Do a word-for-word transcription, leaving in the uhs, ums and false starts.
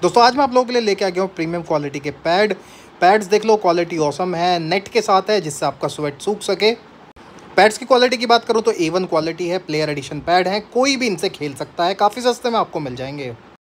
दोस्तों आज मैं आप लोगों के लिए लेके आ गया हूँ प्रीमियम क्वालिटी के पैड। पैड्स देख लो, क्वालिटी ऑसम है, नेट के साथ है जिससे आपका स्वेट सूख सके। पैड्स की क्वालिटी की बात करूँ तो ए वन क्वालिटी है, प्लेयर एडिशन पैड है, कोई भी इनसे खेल सकता है, काफ़ी सस्ते में आपको मिल जाएंगे।